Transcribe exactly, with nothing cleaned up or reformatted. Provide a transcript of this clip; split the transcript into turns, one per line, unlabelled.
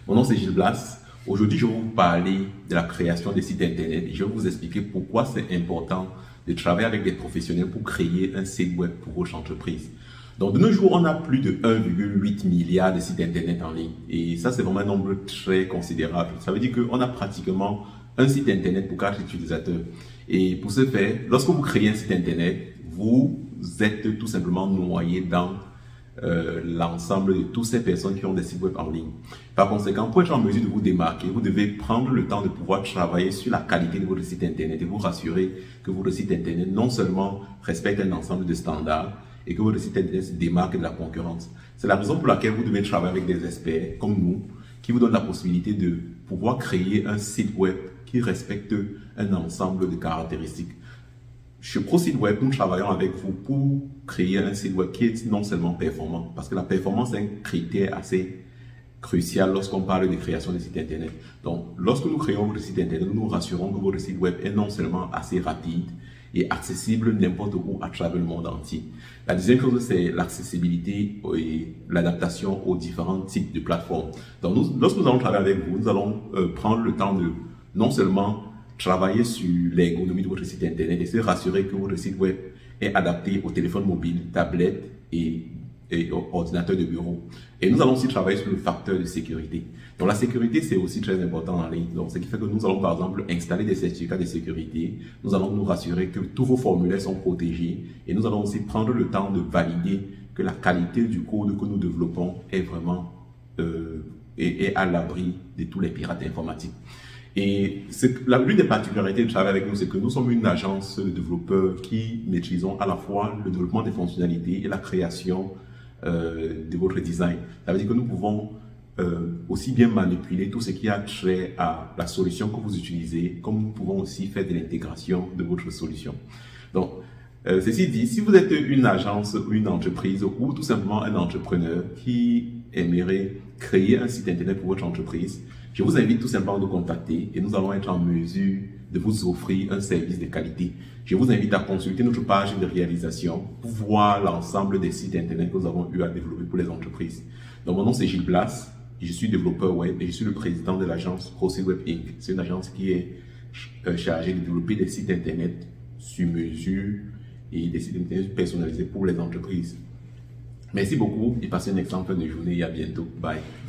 Mon nom c'est Gilles Blas. Aujourd'hui, je vais vous parler de la création des sites internet et je vais vous expliquer pourquoi c'est important de travailler avec des professionnels pour créer un site web pour votre entreprise. Donc, de nos jours, on a plus de un virgule huit milliard de sites internet en ligne et ça, c'est vraiment un nombre très considérable. Ça veut dire qu'on a pratiquement un site internet pour quatre utilisateurs. Et pour ce faire, lorsque vous créez un site internet, vous êtes tout simplement noyé dans Euh, l'ensemble de toutes ces personnes qui ont des sites web en ligne. Par conséquent, pour être en mesure de vous démarquer, vous devez prendre le temps de pouvoir travailler sur la qualité de votre site internet et vous rassurer que votre site internet non seulement respecte un ensemble de standards et que votre site internet se démarque de la concurrence. C'est la raison pour laquelle vous devez travailler avec des experts comme nous qui vous donnent la possibilité de pouvoir créer un site web qui respecte un ensemble de caractéristiques. Chez ProSiteWeb, nous travaillons avec vous pour créer un site web qui est non seulement performant, parce que la performance est un critère assez crucial lorsqu'on parle de création de sites internet. Donc, lorsque nous créons votre site internet, nous nous rassurons que votre site web est non seulement assez rapide et accessible n'importe où à travers le monde entier. La deuxième chose, c'est l'accessibilité et l'adaptation aux différents types de plateformes. Donc, nous, lorsque nous allons travailler avec vous, nous allons euh, prendre le temps de non seulement travailler sur l'ergonomie de votre site internet et se rassurer que votre site web est adapté au téléphone mobile, tablette et, et ordinateur de bureau. Et nous allons aussi travailler sur le facteur de sécurité. Donc la sécurité, c'est aussi très important en ligne. Donc ce qui fait que nous allons par exemple installer des certificats de sécurité. Nous allons nous rassurer que tous vos formulaires sont protégés et nous allons aussi prendre le temps de valider que la qualité du code que nous développons est vraiment euh, est, est à l'abri de tous les pirates informatiques. Et l'une des particularités de travailler avec nous, c'est que nous sommes une agence de développeurs qui maîtrisons à la fois le développement des fonctionnalités et la création euh, de votre design. Ça veut dire que nous pouvons euh, aussi bien manipuler tout ce qui a trait à la solution que vous utilisez, comme nous pouvons aussi faire de l'intégration de votre solution. Donc, euh, ceci dit, si vous êtes une agence ou une entreprise ou tout simplement un entrepreneur qui aimerait créer un site internet pour votre entreprise, je vous invite tout simplement à nous contacter et nous allons être en mesure de vous offrir un service de qualité. Je vous invite à consulter notre page de réalisation pour voir l'ensemble des sites internet que nous avons eu à développer pour les entreprises. Donc, mon nom c'est Gilles Blas, je suis développeur web et je suis le président de l'agence ProSiteWeb Incorporée. C'est une agence qui est chargée de développer des sites internet sur mesure et des sites internet personnalisés pour les entreprises. Merci beaucoup et passez une excellente fin de journée et à bientôt. Bye.